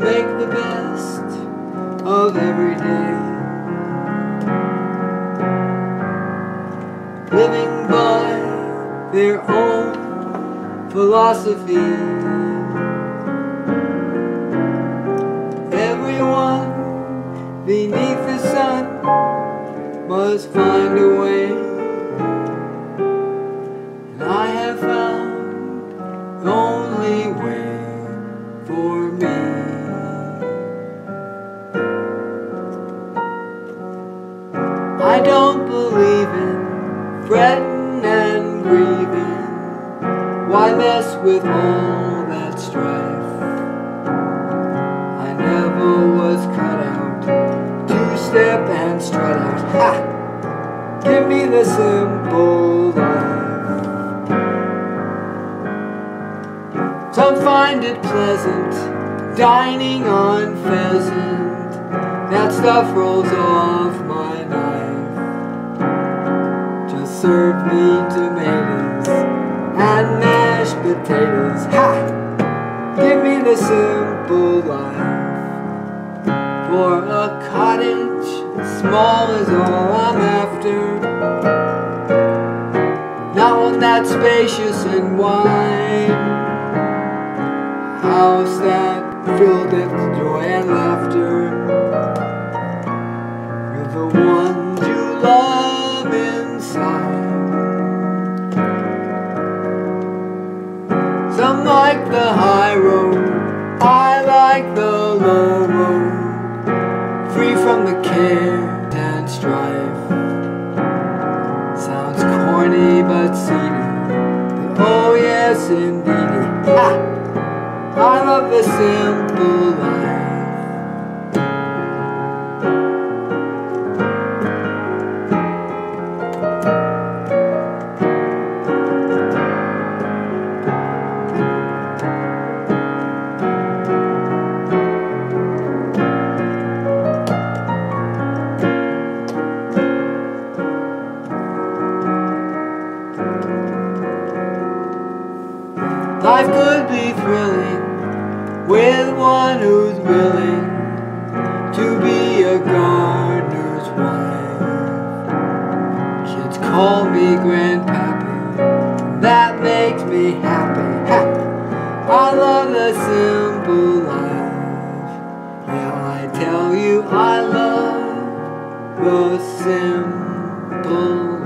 make the best of every day, living by their own philosophy. Everyone beneath the sun must find a way, and I have found the only way for me. I don't believe in fretting and grieving. Why mess with all that strife? I never was cut out to step and strut out. Ha! Give me the simple life. Some find it pleasant dining on pheasant. That stuff rolls off my knife. Just serve me tomatoes and mashed potatoes. Ha! Give me the simple life. For a cottage small is all I'm after, not one that's spacious and wide, house that filled with joy and laughter, with the ones you love inside. Some like the high road, I like the low road, free from the care and strife. Sounds corny but seedy, but oh yes indeed. Ha! I love the simple life. Life could be thrilling with one who's willing to be a gardener's wife. Kids call me grandpappy, that makes me happy. Ha! I love the simple life. Yeah, I tell you I love the simple life.